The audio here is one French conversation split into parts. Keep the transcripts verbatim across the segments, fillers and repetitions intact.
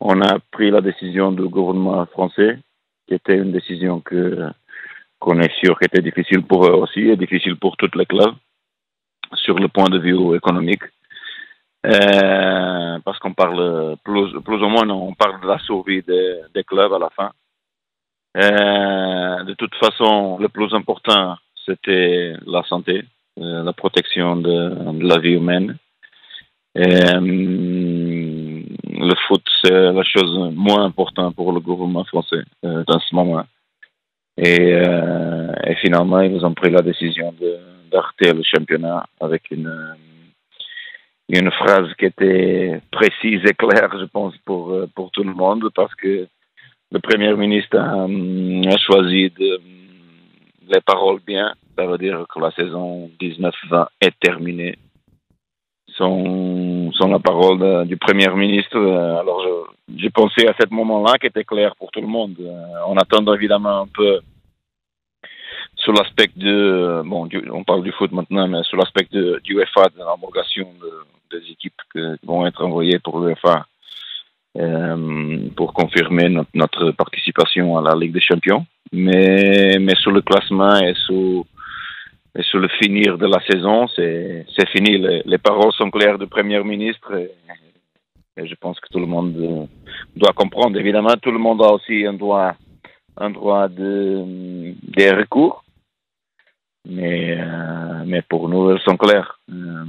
on a pris la décision du gouvernement français, qui était une décision que qu'on est sûr qui était difficile pour eux aussi et difficile pour toutes les clubs sur le point de vue économique. Euh, parce qu'on parle plus, plus ou moins, on parle de la survie des, des clubs à la fin. Euh, de toute façon, le plus important, c'était la santé, euh, la protection de, de la vie humaine. Et, euh, le foot, c'est la chose moins importante pour le gouvernement français euh, dans ce moment. Et, euh, et finalement, ils ont pris la décision de, d'arrêter le championnat avec une, une phrase qui était précise et claire, je pense, pour, pour tout le monde, parce que le Premier ministre a, a choisi de, les paroles bien. Ça veut dire que la saison dix-neuf vingt est terminée. Sans, sans la parole de, du Premier ministre, alors je, j'ai pensé à ce moment-là qui était clair pour tout le monde. En attendant évidemment un peu sur l'aspect de, bon, du, on parle du foot maintenant, mais sur l'aspect de, du UEFA, de l'homologation de, des équipes qui vont être envoyées pour l'UEFA. Euh, pour confirmer notre, notre participation à la Ligue des Champions, mais mais sur le classement et sur et sur le finir de la saison, c'est c'est fini. Les, les paroles sont claires du Premier ministre et, et je pense que tout le monde doit comprendre. Évidemment, tout le monde a aussi un droit un droit de des recours, mais euh, mais pour nous, elles sont claires. Euh,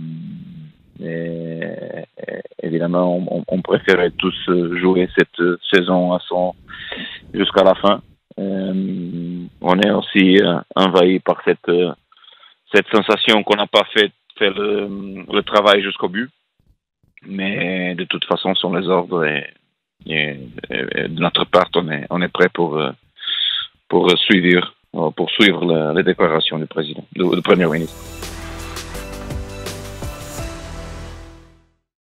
Et, évidemment, on, on préférait tous jouer cette saison à son jusqu'à la fin. Euh, on est aussi euh, envahi par cette cette sensation qu'on n'a pas fait, fait le, le travail jusqu'au but. Mais de toute façon, ce sont les ordres et, et, et de notre part, on est on est prêt pour pour suivre pour suivre la, les déclarations du président, du, du Premier ministre.